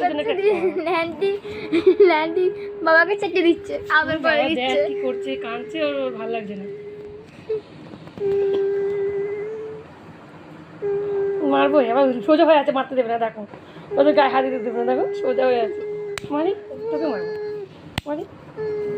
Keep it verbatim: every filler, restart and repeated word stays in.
ল্যান্ডি ল্যান্ডি বাবাকে চেকে দিচ্ছে আবার করে দিচ্ছে কি করছে কাঁদছে ওর ওর ভালো লাগছে না মারবো এবার সোজা হয়ে আছে মারতে দেবে না দেখো ওদের গায়ে হাত দিতে দেবে না দেখো সোজা হয়ে আছে মারি তোকে মারবো মারি